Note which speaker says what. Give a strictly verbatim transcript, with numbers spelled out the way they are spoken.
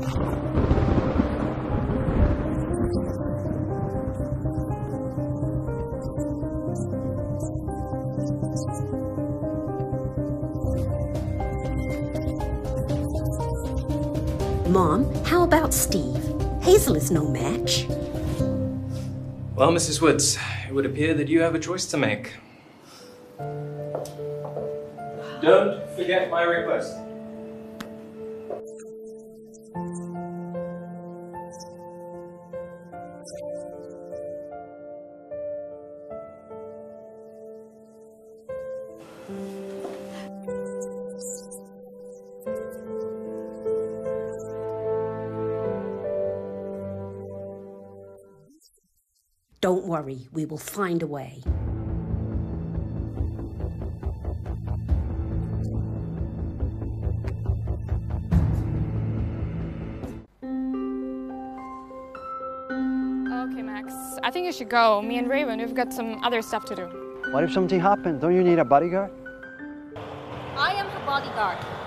Speaker 1: Mom, how about Steve? Hazel is no match.
Speaker 2: Well, Missus Woods, it would appear that you have a choice to make. Don't forget my request.
Speaker 1: Don't worry, we will find a way.
Speaker 3: Okay, Max. I think you should go. Me and Raven, we've got some other stuff to do.
Speaker 4: What if something happens? Don't you need a bodyguard?
Speaker 5: I am her bodyguard.